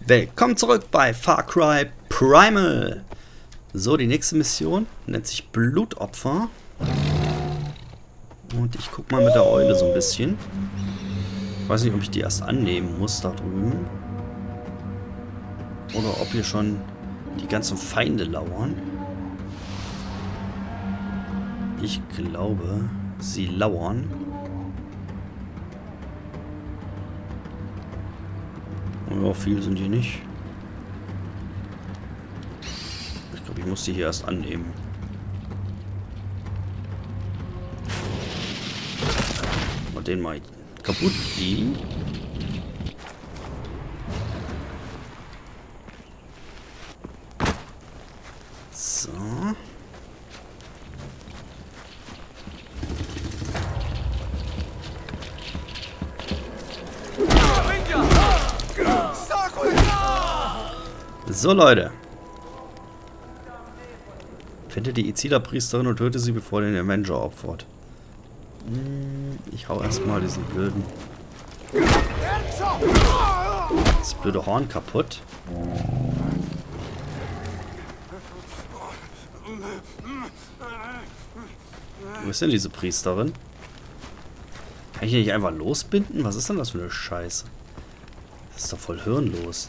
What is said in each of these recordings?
Willkommen zurück bei Far Cry Primal. So, die nächste Mission nennt sich Blutopfer. Und ich guck mal mit der Eule so ein bisschen. Ich weiß nicht, ob ich die erst annehmen muss da drüben. Oder ob hier schon die ganzen Feinde lauern. Ich glaube, sie lauern. Ja, viel sind die nicht. Ich glaube, ich muss die hier erst annehmen. Und den mal kaputt die. So. So, Leute. Finde die Izila-Priesterin und töte sie, bevor den Avenger opfert. Ich hau erstmal diesen blöden... das blöde Horn kaputt. Wo ist denn diese Priesterin? Kann ich die nicht einfach losbinden? Was ist denn das für eine Scheiße? Das ist doch voll hirnlos.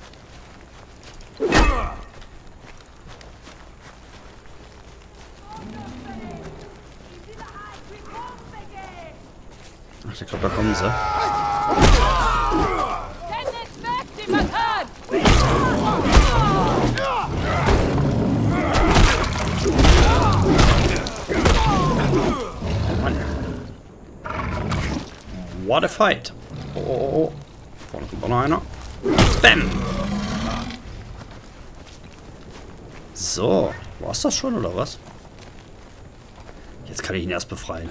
Ach, ich glaube, da kommen sie. Mann. What a fight. Oh. Vorne kommt auch noch einer. Bam. So. War's das schon, oder was? Jetzt kann ich ihn erst befreien.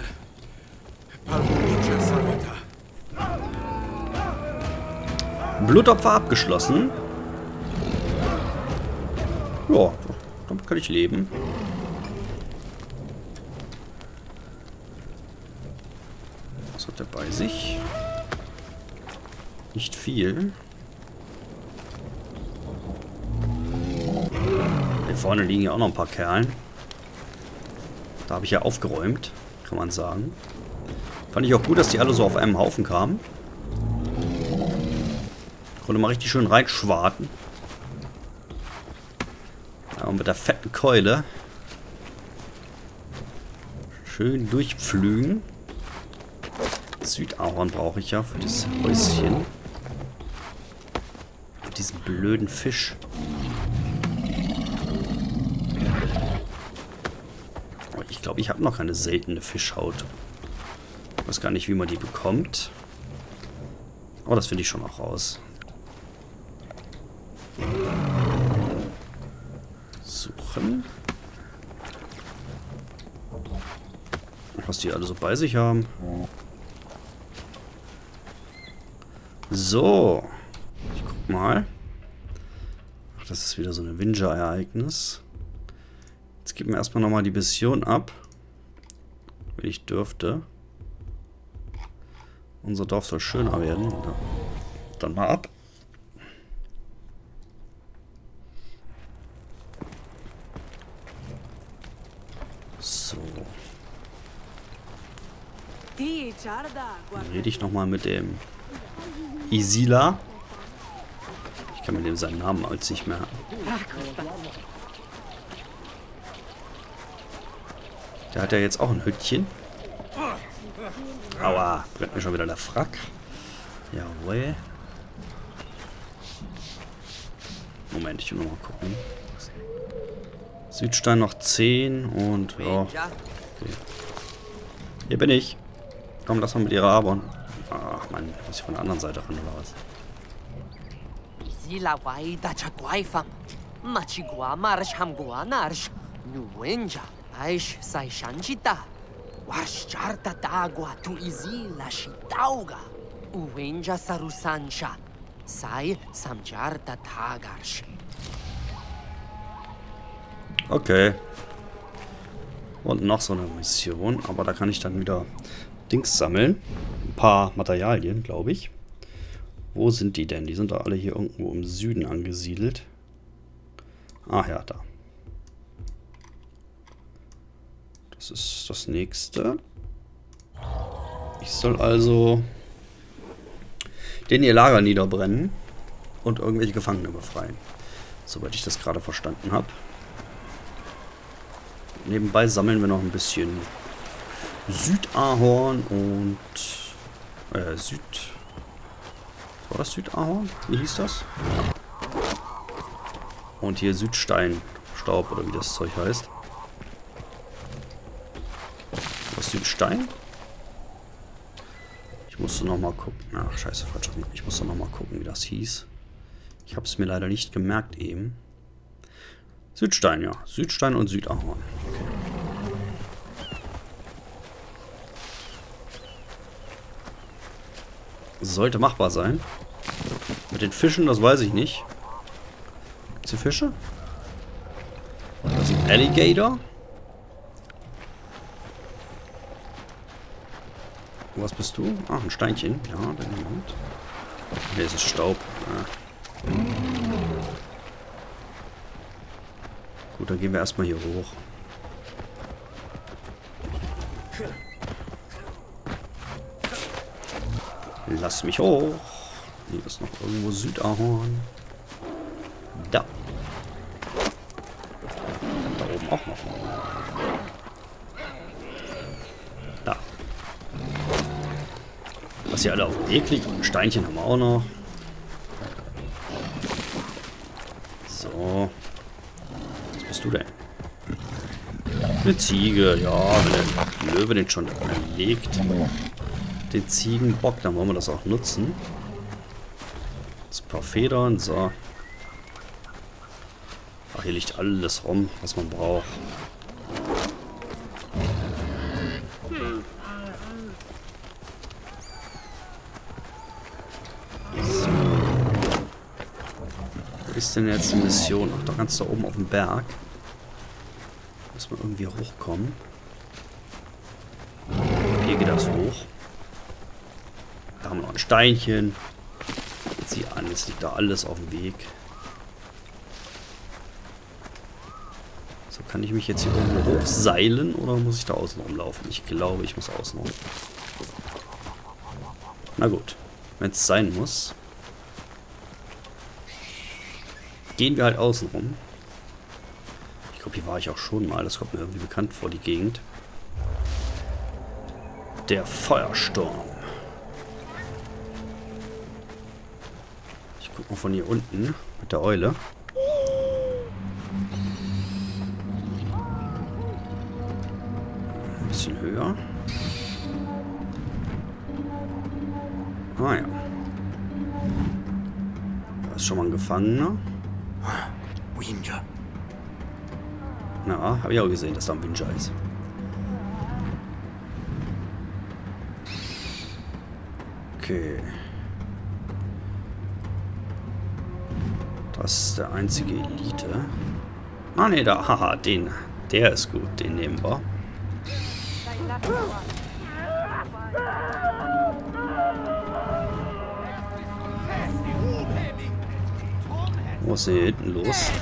Blutopfer abgeschlossen. Ja, damit kann ich leben. Was hat er bei sich? Nicht viel. Hier vorne liegen ja auch noch ein paar Kerlen. Da habe ich ja aufgeräumt, kann man sagen. Fand ich auch gut, dass die alle so auf einem Haufen kamen. Konnte mal richtig schön reinschwarten. Ja, und mit der fetten Keule schön durchpflügen. Südahorn brauche ich ja für das Häuschen. Mit diesem blöden Fisch. Aber ich glaube, ich habe noch keine seltene Fischhaut. Ich weiß gar nicht, wie man die bekommt. Aber das finde ich schon auch raus. Suchen. Was die alle so bei sich haben. So. Ich guck mal. Ach, das ist wieder so ein Avenger-Ereignis. Jetzt geben wir erstmal nochmal die Mission ab. Wenn ich dürfte. Unser Dorf soll schöner werden. Dann mal ab. So. Dann rede ich nochmal mit dem Izila. Ich kann mit dem seinen Namen als nicht mehr. Der hat ja jetzt auch ein Hütchen. Aua, brennt mir schon wieder der Frack. Jawohl. Moment, ich will noch mal gucken. Südstein noch 10 und ja. Okay. Hier bin ich. Komm, lass mal mit ihrer Abon. Ach man, muss ich von der anderen Seite ran oder was? Okay. Und noch so eine Mission, aber da kann ich dann wieder Dings sammeln. Ein paar Materialien, glaube ich. Wo sind die denn? Die sind da alle hier irgendwo im Süden angesiedelt. Ach ja, da. Das ist das nächste. Ich soll also den ihr Lager niederbrennen und irgendwelche Gefangene befreien. Soweit ich das gerade verstanden habe. Nebenbei sammeln wir noch ein bisschen Südahorn und war das Südahorn? Wie hieß das? Und hier Südsteinstaub oder wie das Zeug heißt. Was Südstein? Ich musste noch mal gucken. Ach, scheiße, falsch. Ich musste noch mal gucken, wie das hieß. Ich habe es mir leider nicht gemerkt eben. Südstein, ja. Südstein und Südahorn. Okay. Sollte machbar sein. Mit den Fischen, das weiß ich nicht. Gibt es hier Fische? Das ist ein Alligator. Was bist du? Ach, ein Steinchen. Ja, dann Moment. Hier ist es Staub. Ja. Gut, dann gehen wir erstmal hier hoch. Lass mich hoch. Hier ist noch irgendwo Südahorn. Da. Da oben auch noch. Da. Was hier alle auf dem Weg liegt. Und ein Steinchen haben wir auch noch. So. Was bist du denn? Eine Ziege. Ja, wenn der Löwe den schon erlegt. Den Ziegenbock, dann wollen wir das auch nutzen. Jetzt ein paar Federn, so. Ach, hier liegt alles rum, was man braucht. So. Wo ist denn jetzt die Mission? Ach, da ganz da oben auf dem Berg. Muss man irgendwie hochkommen. Hier geht das hoch. Da haben wir noch ein Steinchen. Sieh an, jetzt liegt da alles auf dem Weg. So, kann ich mich jetzt hier irgendwo hochseilen oder muss ich da außen rumlaufen? Ich glaube, ich muss außen rum. Na gut, wenn es sein muss, gehen wir halt außen rum. Ich glaube, hier war ich auch schon mal. Das kommt mir irgendwie bekannt vor, die Gegend. Der Feuersturm. Guck mal von hier unten mit der Eule. Ein bisschen höher. Ah ja. Da ist schon mal ein Gefangener. Na, habe ich auch gesehen, dass da ein Winja ist. Okay. Das ist der einzige Elite. Ah ne, da, haha, der ist gut, den nehmen wir. Was ist hier hinten los?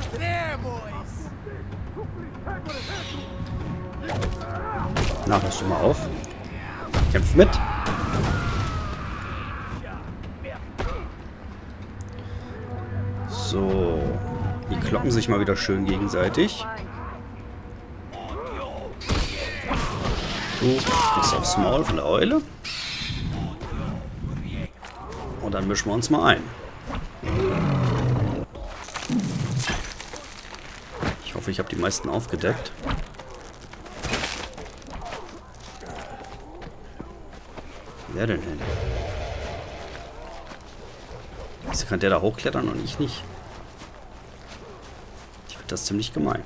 Na, hörst du mal auf? Kämpf mit! So, die kloppen sich mal wieder schön gegenseitig. Du kriegst aufs Maul von der Eule. Und dann mischen wir uns mal ein. Ich hoffe, ich habe die meisten aufgedeckt. Wer denn hin? Wieso kann der da hochklettern und ich nicht? Ich finde das ziemlich gemein.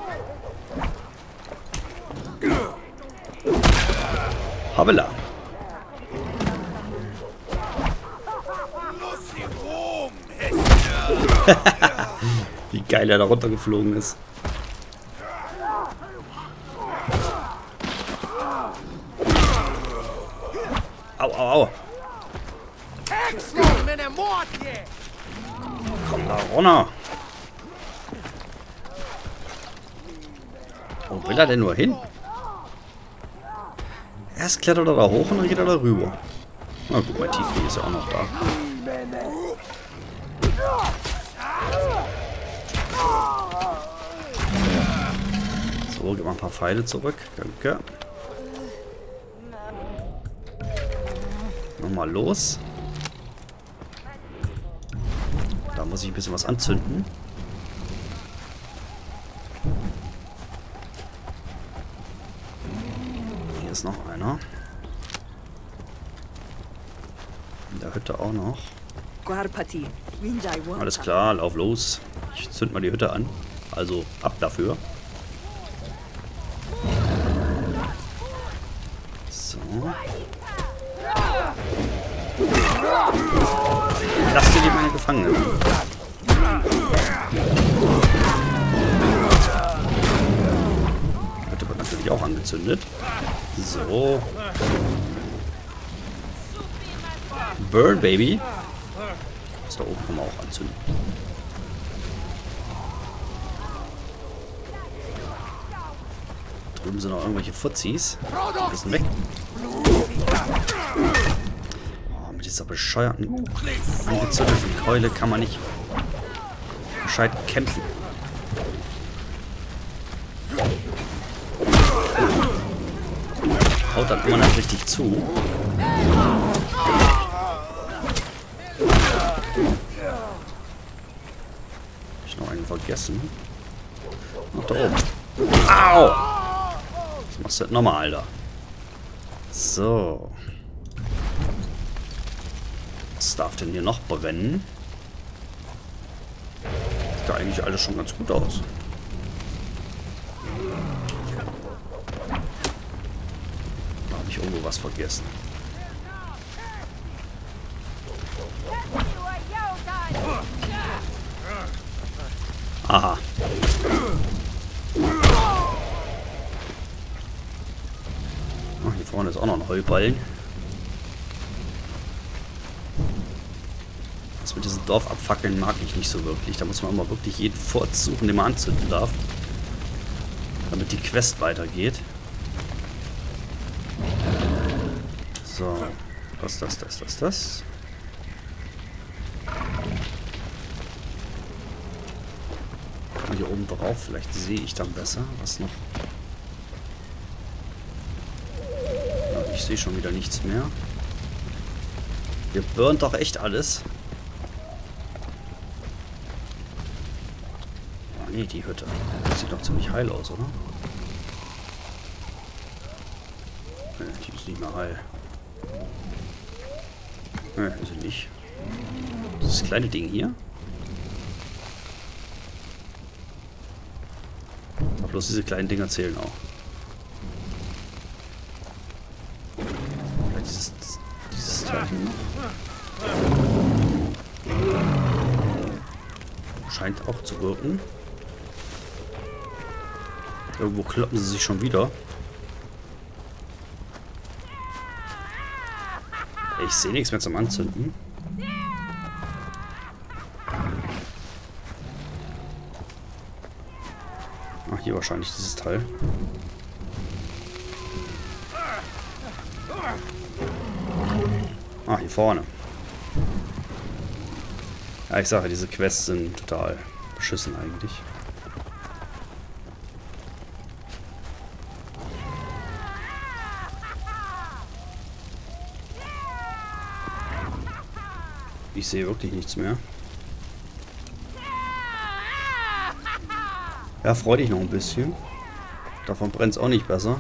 Habela. Wie geil er da runtergeflogen ist. Au, au, au. Komm da runter. Wo will er denn nur hin? Erst klettert er da hoch und dann geht er da rüber. Na gut, mein Tiefling ist ja auch noch da. So, gib mal ein paar Pfeile zurück. Danke. Nochmal los. Da muss ich ein bisschen was anzünden. Hier ist noch einer. In der Hütte auch noch. Alles klar, lauf los. Ich zünd mal die Hütte an. Also ab dafür. So. Lass dir die meine Gefangenen. Die Hütte wird natürlich auch angezündet. So. Burn, Baby. Das da oben kann man auch anzünden. Drüben sind noch irgendwelche Fuzis. Die müssen weg. Oh, mit dieser bescheuerten angezündeten Keule kann man nicht gescheit kämpfen. Haut dann immer nicht richtig zu. Ich noch einen vergessen. Noch da oben. Au! Das machst du jetzt nochmal, Alter. So. Was darf denn hier noch brennen? Sieht da eigentlich alles schon ganz gut aus. Da habe ich irgendwo was vergessen. Aha. Oh, hier vorne ist auch noch ein Heuballen. Das mit diesem Dorf abfackeln mag ich nicht so wirklich. Da muss man immer wirklich jeden Furz suchen, den man anzünden darf. Damit die Quest weitergeht. So. Das. Hier oben drauf, vielleicht sehe ich dann besser, was noch. Ja, ich sehe schon wieder nichts mehr. Hier burnt doch echt alles. Oh nee, die Hütte. Das sieht doch ziemlich heil aus, oder? Nee, die ist nicht mehr heil. Nee, ist sie nicht. Das kleine Ding hier. Bloß diese kleinen Dinger zählen auch. Ja, dieses Teil hier noch. Scheint auch zu wirken. Irgendwo kloppen sie sich schon wieder. Ich sehe nichts mehr zum Anzünden. Ach, hier wahrscheinlich dieses Teil. Ah, hier vorne. Ja, ich sage, diese Quests sind total beschissen eigentlich. Ich sehe wirklich nichts mehr. Ja, freu dich noch ein bisschen. Davon brennt es auch nicht besser.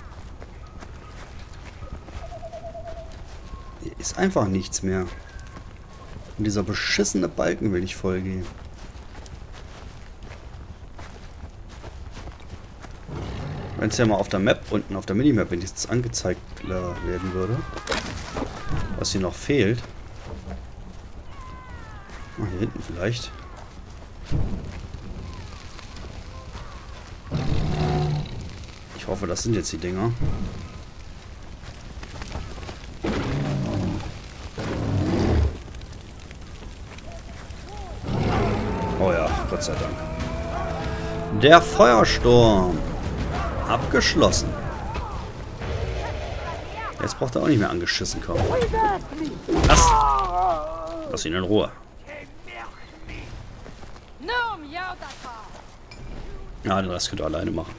Hier ist einfach nichts mehr. Und dieser beschissene Balken will nicht vollgehen. Wenn es ja mal auf der Map, unten auf der Minimap wenigstens angezeigt werden würde. Was hier noch fehlt. Ah, hier hinten vielleicht. Ich hoffe, das sind jetzt die Dinger. sei Dank. Der Feuersturm. Abgeschlossen. Jetzt braucht er auch nicht mehr angeschissen kommen. Lass ihn in Ruhe. Ja, den Rest könnt ihr alleine machen.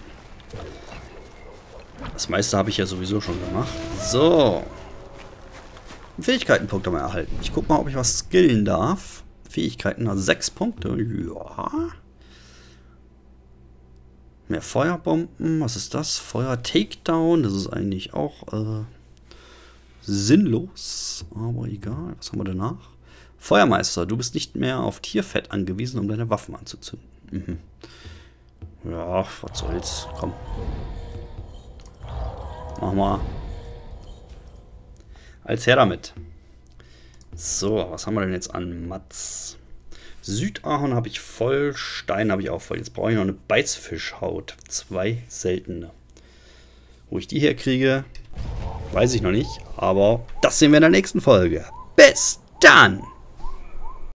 Das meiste habe ich ja sowieso schon gemacht. So. Fähigkeitenpunkt haben wir erhalten. Ich gucke mal, ob ich was skillen darf. Fähigkeiten, also 6 Punkte. Ja. Mehr Feuerbomben. Was ist das? Feuer Takedown. Das ist eigentlich auch sinnlos. Aber egal. Was haben wir danach? Feuermeister. Du bist nicht mehr auf Tierfett angewiesen, um deine Waffen anzuzünden. Mhm. Ja, was soll's. Komm. Mach mal. Als her damit. So, was haben wir denn jetzt an Mats? Südahorn habe ich voll, Stein habe ich auch voll. Jetzt brauche ich noch eine Beißfischhaut. 2 seltene. Wo ich die herkriege, weiß ich noch nicht. Aber das sehen wir in der nächsten Folge. Bis dann!